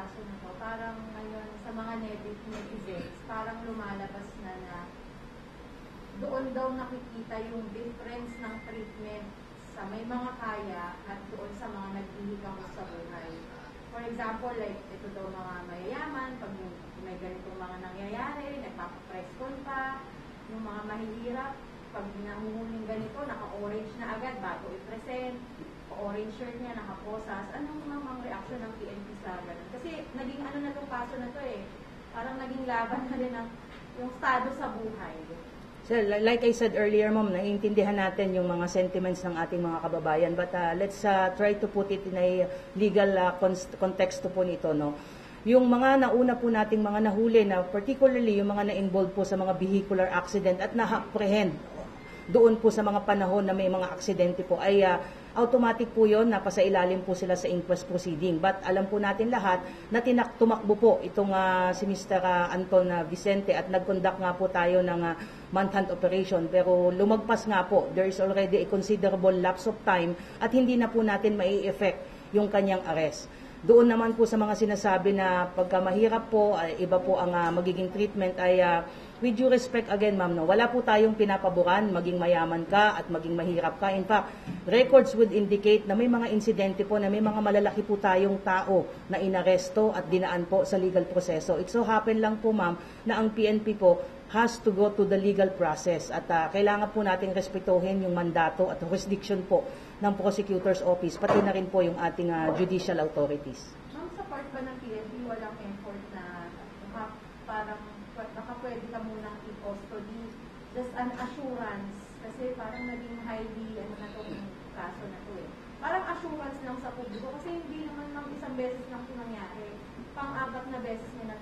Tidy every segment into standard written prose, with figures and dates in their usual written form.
kaso na to, parang ngayon sa mga netizens, parang lumalabas na doon daw nakikita yung difference ng treatment sa may mga kaya at doon sa mga naghihigang sa buhay. For example, like ito daw mga mayayaman, pag may ganitong mga nangyayari, nagpapapress con pa, yung mga mahihirap, pag nahuhuling ganito, naka-orange na agad bago i-present, orange shirt niya, nakaposas, anong mga reaction ng PNP sa ganun? Kasi naging ano na itong kaso na to parang naging laban na rin ng yung estado sa buhay. So, like I said earlier, ma'am, naiintindihan natin yung mga sentiments ng ating mga kababayan, but let's try to put it in a legal context po nito, no? Yung mga nauna po nating mga nahuli na particularly yung mga na-involved po sa mga vehicular accident at na-apprehend doon po sa mga panahon na may mga aksidente po ay automatic po yun, napasailalim po sila sa inquest proceeding. But alam po natin lahat na tumakbo po itong si Mr. Anton Vicente at nag-conduct nga po tayo ng manhunt operation. Pero lumagpas nga po, there is already a considerable lapse of time at hindi na po natin mai-effect yung kanyang arrest. Doon naman po sa mga sinasabi na pagka mahirap po, iba po ang magiging treatment ay with due respect again, ma'am, no, wala po tayong pinapaboran, maging mayaman ka at maging mahirap ka. In fact, records would indicate na may mga insidente po na may mga malalaki po tayong tao na inaresto at dinaan po sa legal proseso. It so happen lang po, ma'am, na ang PNP po has to go to the legal process at kailangan po natin respetuhin yung mandato at jurisdiction po ng prosecutor's office, pati na rin po yung ating judicial authorities. Ma'am, sa part ba ng PNP walang effort na parang baka pwede ka munang i-custody, just an assurance, kasi parang naging highly na itong kaso na to Parang assurance lang sa publiko, kasi hindi naman isang beses lang ito nangyari. Pang-apat na beses na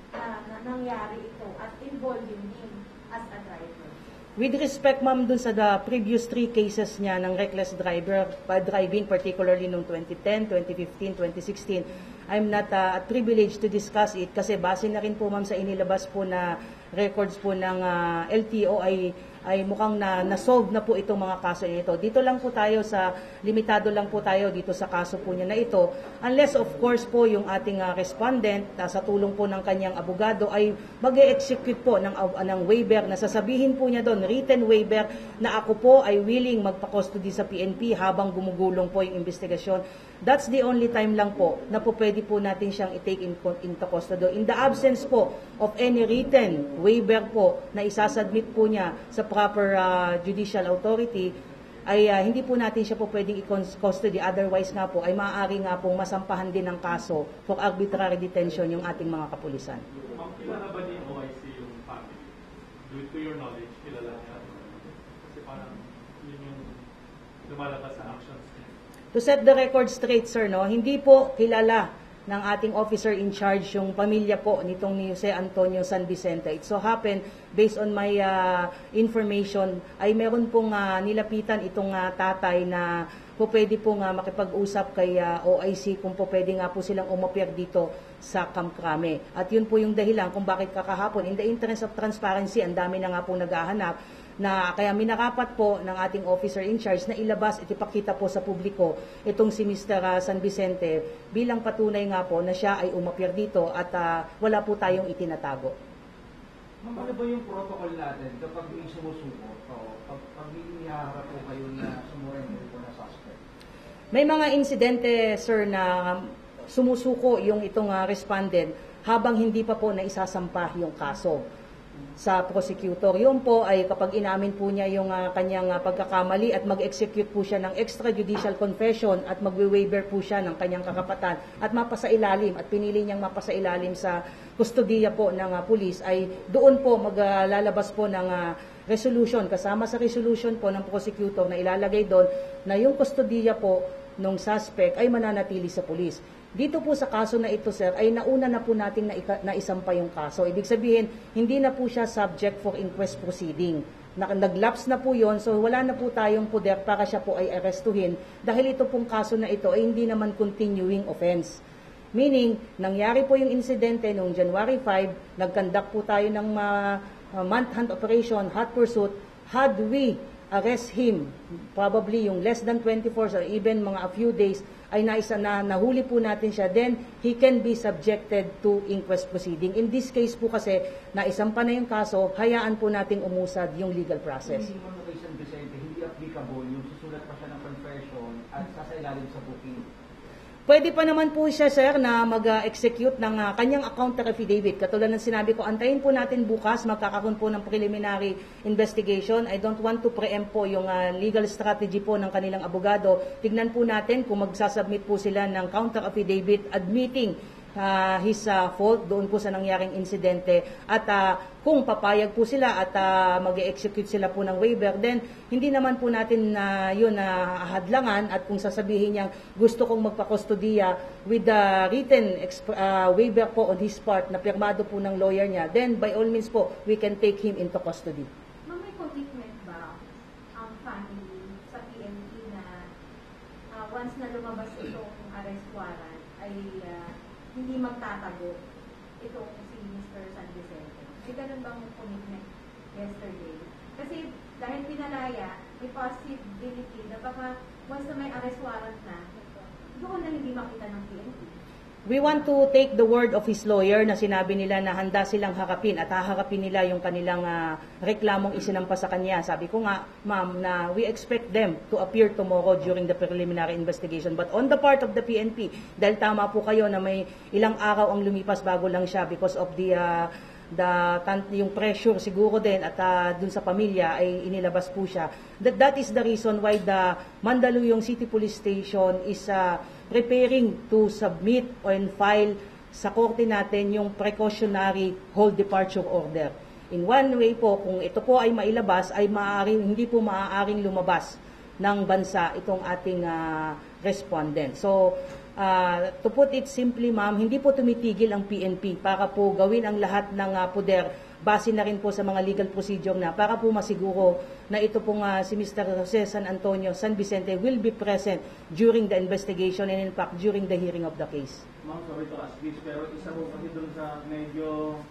nangyari ito at involving him as a driver. With respect, ma'am, dun sa the previous 3 cases niya ng reckless driving, particularly noong 2010, 2015, 2016, I'm not privileged to discuss it kasi base na rin po, ma'am, sa inilabas po na records po ng LTO ay mukhang na-solve na po itong mga kaso nito. Dito lang po tayo limitado lang po tayo dito sa kaso po niya na ito. Unless of course po yung ating respondent sa tulong po ng kanyang abogado ay mag-e-execute po ng waiver na sasabihin po niya doon, written waiver na ako po ay willing magpa-custody sa PNP habang gumugulong po yung investigasyon. That's the only time lang po na po pwede po natin siyang i-take into custody. In the absence po of any written waiver po na isasubmit po niya sa proper judicial authority, ay hindi po natin siya po pwedeng i-custody. Otherwise nga po, ay maaari nga pong masampahan din ng kaso for arbitrary detention yung ating mga kapulisan. Ma'am, kilala ba ni OIC yung family? To your knowledge, kilala niya? Kasi parang yun yung lumalabas sa actions. To set the record straight, sir, no, hindi po kilala ng ating officer in charge yung pamilya po nitong ni Jose Antonio San Vicente. It so happened, based on my information, ay meron pong nilapitan itong tatay na po pwede pong makipag-usap kay OIC kung po pwede nga po silang umapir dito sa Camp Crame. At yun po yung dahilan kung bakit kakahapon, in the interest of transparency, ang dami na nga po naghahanap, na kaya minarapat po ng ating officer in charge na ilabas at ipakita po sa publiko itong si Mr. San Vicente bilang patunay nga po na siya ay umapir dito at wala po tayong itinatago. Ma'am, ano ba yung protocol natin kapag may sumusuko o pag iniharap po kayo na sumurrender po na suspect? May mga insidente, sir, na sumusuko yung itong respondent habang hindi pa po naisasampa yung kaso sa prosecutor. Yun po ay kapag inamin po niya yung kanyang pagkakamali at mag-execute po siya ng extrajudicial confession at magwe-waiver po siya ng kanyang kakapatan at mapasailalim at pinili niyang mapasailalim sa kustodiya po ng pulis, ay doon po maglalabas po ng resolution. Kasama sa resolution po ng prosecutor na ilalagay doon na yung kustodiya po ng suspect ay mananatili sa pulis. Dito po sa kaso na ito, sir, ay nauna na po nating naisampa yung kaso. Ibig sabihin, hindi na po siya subject for inquest proceeding. Nag-lapse na po yon, so wala na po tayong poder para siya po ay arestuhin dahil ito pong kaso na ito ay hindi naman continuing offense. Meaning, nangyari po yung insidente noong January 5, nag-conduct po tayo ng manhunt operation, hot pursuit. Had we arrest him, probably yung less than 24 or even mga a few days ay nahuli po natin siya, then he can be subjected to inquest proceeding. In this case po kasi, naisampa na yung kaso, hayaan po nating umusad yung legal process. Hindi mo kay San Vicente, hindi applicable yung susulat pa siya ng confession at sasailalim sa booking. Pwede pa naman po siya, sir, na mag-execute ng kanyang counter affidavit. Katulad ng sinabi ko, antayin po natin bukas, magkakaroon po ng preliminary investigation. I don't want to preempt po yung legal strategy po ng kanilang abogado. Tignan po natin kung magsasubmit po sila ng counter affidavit admitting his fault doon po sa nangyaring insidente, at kung papayag po sila at mag-execute sila po ng waiver, then hindi naman po natin yun hadlangan, at kung sasabihin niyang gusto kong magpa-kustodiya with the written waiver po on his part na pirmado po ng lawyer niya, then by all means po we can take him into custody. Ma'am, may commitment ba ang family sa PNP na once na lumabas itong arrest warrant ay hindi magtatago itong si Mr. San Vicente? May ganun bang commitment yesterday? Kasi dahil pinalaya, may possibility na baka once na may arrest warrant na, doon na hindi makita ng PNP. We want to take the word of his lawyer na sinabi nila na handa silang harapin at haharapin nila yung kanilang reklamong isinampa sa kanya. Sabi ko nga, ma'am, na we expect them to appear tomorrow during the preliminary investigation. But on the part of the PNP, dahil tama po kayo na may ilang araw ang lumipas bago lang siya because of yung pressure siguro din at dun sa pamilya ay inilabas po siya. That is the reason why the Mandaluyong City Police Station is preparing to submit and file sa korte natin yung precautionary hold departure order. In one way po, kung ito po ay mailabas, ay hindi po maaaring lumabas ng bansa itong ating respondent. So, to put it simply, ma'am, hindi po tumitigil ang PNP para po gawin ang lahat ng poder, base na rin po sa mga legal procedure na para po masiguro na ito pong si Mr. Jose San Antonio San Vicente will be present during the investigation and in fact during the hearing of the case. Ma'am, sorry to ask this, pero isa po kasi doon sa medyo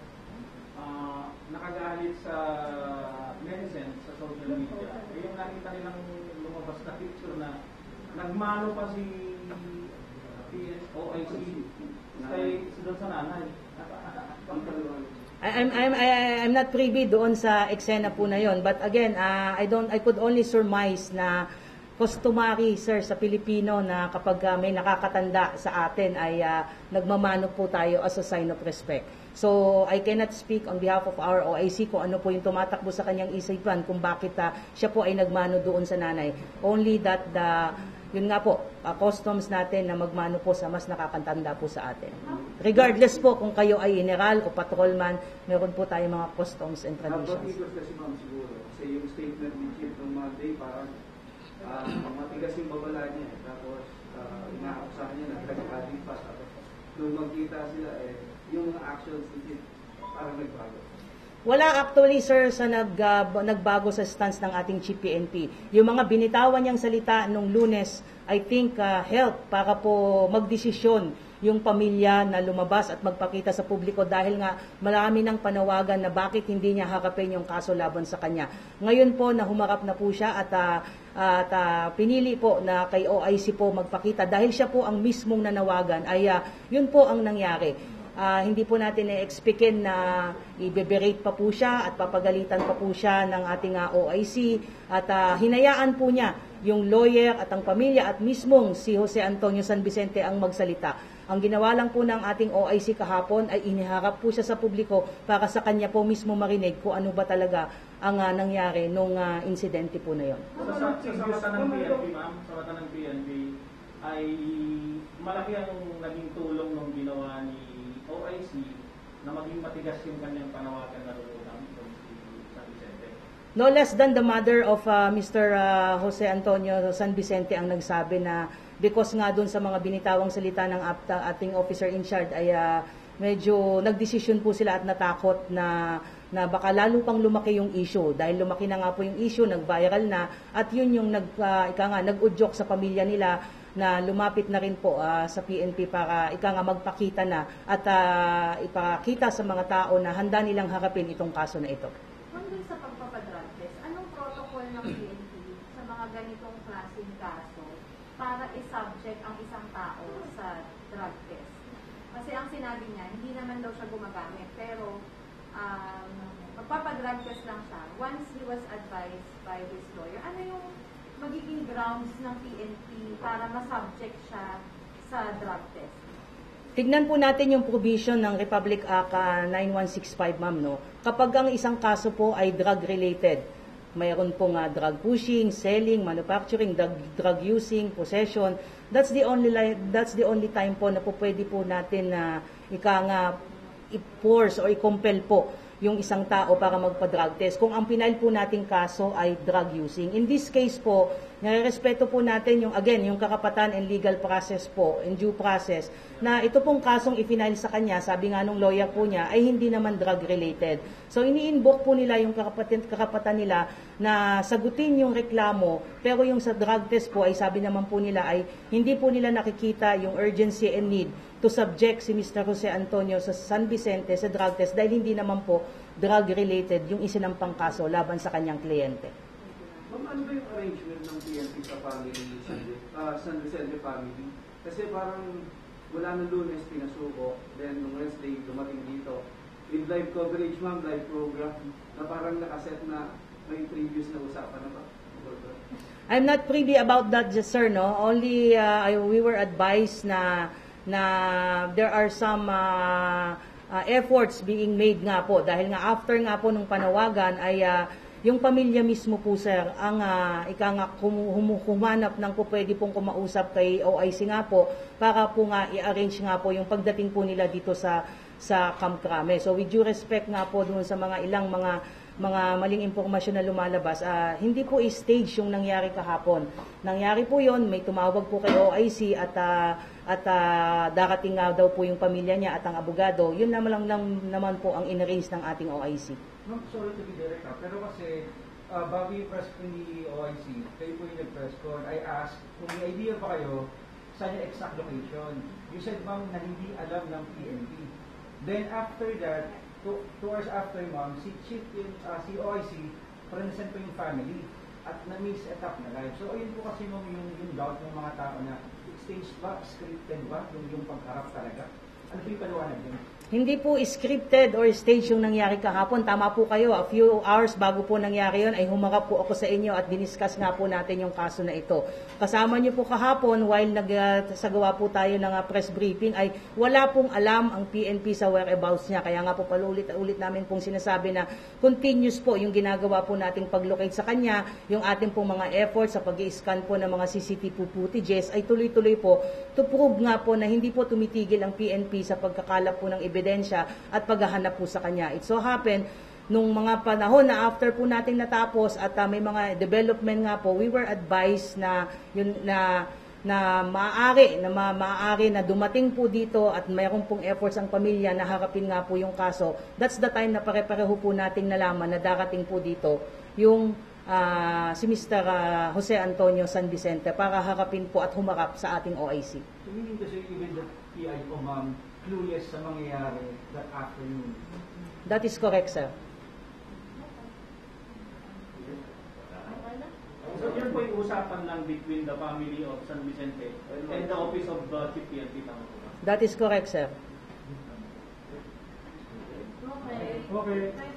nakagalit sa netizens sa social media. Yung nakita nilang lumabas na picture na nagmano pa si OIC kay doon sa nanay. I'm not privy doon sa eksena po na yon, but again, I could only surmise na customary, sir, sa Pilipino na kapag may nakakatanda sa atin ay nagmamano po tayo as a sign of respect. So, I cannot speak on behalf of our OIC kung ano po yung tumatakbo sa kanyang isipan kung bakit siya po ay nagmano doon sa nanay. Only that yun nga po, customs natin na magmano po sa mas nakakatanda po sa atin. Regardless po kung kayo ay general o patrolman, meron po tayong mga customs and traditions. Napakikos kasi ma'am siguro, kasi yung statement ni Chief ng Monday, parang matigas yung babala niya. Tapos, inaakusahan niya na nag-adding pa. Tapos, nung magkita sila, yung mga actions ni Chief, parang nagbago. Wala actually, sir, sa nagbago sa stance ng ating Chief PNP. Yung mga binitawan niyang salita nung Lunes, I think help para po magdesisyon yung pamilya na lumabas at magpakita sa publiko dahil nga marami ng panawagan na bakit hindi niya harapin yung kaso laban sa kanya. Ngayon po na humarap na po siya at pinili po na kay OIC po magpakita dahil siya po ang mismong nanawagan ay yun po ang nangyari. Hindi po natin i-expectin na i-berate pa po siya at papagalitan pa po siya ng ating OIC at hinayaan po niya yung lawyer at ang pamilya at mismong si Jose Antonio San Vicente ang magsalita. Ang ginawa lang po ng ating OIC kahapon ay iniharap po siya sa publiko para sa kanya po mismo marinig kung ano ba talaga ang nangyari nung insidente po na yon. Sa mata ng PNP, ma'am, sa mata ng PNP ay malaki ang naging tulong nung ginawa ni OIC na maging matigas yung kanyang panawagan na lulutang itong si San Vicente. No less than the mother of Mr. Jose Antonio San Vicente ang nagsabi na because nga doon sa mga binitawang salita ng ating officer in charge ay medyo nagdesisyon po sila at natakot na baka lalo pang lumaki yung issue. Dahil lumaki na nga po yung issue, nag-viral na at yun yung nag-udyok sa pamilya nila na lumapit na rin po sa PNP para magpakita na at ipakita sa mga tao na handa nilang harapin itong kaso na ito. Nandun sa pagpapadrug test, anong protocol ng PNP sa mga ganitong klaseng kaso para i-subject ang isang tao drug test. Kasi ang sinabi niya, hindi naman daw siya gumagamit, pero magpapadrug test lang siya. Once he was advised by his lawyer, ano yung magiging grounds ng PNP para masubject siya sa drug test? Tignan po natin yung provision ng Republic Act 9165, ma'am, no? Kapag ang isang kaso po ay drug-related, mayroon pong drug pushing, selling, manufacturing, drug using, possession, that's the only time po na po pwede po natin na i-force o i-compel po yung isang tao para magpa-drug test kung ang pinail po nating kaso ay drug using. In this case po, nare-respeto po natin yung karapatan and legal process po, and due process, na ito pong kasong ipinail sa kanya, sabi nga nung lawyer po niya, ay hindi naman drug related. So ini-invoke po nila yung karapatan nila na sagutin yung reklamo, pero yung sa drug test po ay sabi naman po nila ay hindi po nila nakikita yung urgency and need to subject si Mr. Jose Antonio sa San Vicente sa drug test dahil hindi naman po drug-related yung isinampang kaso laban sa kanyang kliyente. Ma'am, ano ba yung arrangement ng PNP sa family, San Vicente family? Kasi parang wala ng Lunes pinasuko, then nung Wednesday dumating dito. With live coverage, ma'am, live program, na parang nakaset na may previous na usapan na ba? I'm not privy about that, sir, no? Only we were advised na there are some efforts being made nga po dahil nga after nga po nung panawagan ay yung pamilya mismo po, sir, ang humanap ng po pwede pong kumausap kay OIC nga po para po nga i-arrange nga po yung pagdating po nila dito sa Camp Crame. So with due respect nga po doon sa mga ilang mga maling impormasyon na lumalabas, hindi po i-stage yung nangyari kahapon. Nangyari po yon, may tumawag po kay OIC at darating nga daw po yung pamilya niya at ang abogado. Yun naman po ang in-arrange ng ating OIC. Ma'am, sorry to be direct, pero kasi bago yung press con ni OIC, kayo po yung nag-press con, I asked kung may idea ba kayo saan yung exact location. You said, ma'am, na hindi alam ng PNP. Then after that, 2 hours after, ma'am, si OIC, present po yung family at na-set up na live. So, ayun po kasi ma'am yung doubt ng mga tao na stage ba, scripted ba, yung pagharap talaga? Ano po yung paliwanag din? Hindi po scripted or stage yung nangyari kahapon. Tama po kayo. A few hours bago po nangyari yun ay humarap po ako sa inyo at diniscuss nga po natin yung kaso na ito. Kasama niyo po kahapon while nagsagawa po tayo ng press briefing ay wala pong alam ang PNP sa whereabouts niya. Kaya nga po palulit-ulit namin pong sinasabi na continuous po yung ginagawa po nating pag-locate sa kanya, yung ating pong mga efforts sa pag-i-scan po ng mga CCTV footages ay tuloy-tuloy po to prove nga po na hindi po tumitigil ang PNP sa pagkakalap po ng ebidensya at paghahanap po sa kanya. It so happened, nung mga panahon na after po nating natapos at may mga development nga po, we were advised na yun na maaari na dumating po dito at mayroon pong efforts ang pamilya na harapin nga po yung kaso. That's the time na pare-pareho po nating nalaman na darating po dito yung si Mr. Jose Antonio San Vicente para harapin po at humarap sa ating OIC. So meaning kasi even the PI po, ma'am, clueless sa mangyayari that afternoon. That is correct, sir. So yun po yung usapan lang between the family of San Vicente and the office of the Chief PNP. Tama po ba? That is correct, sir. Okay. Okay.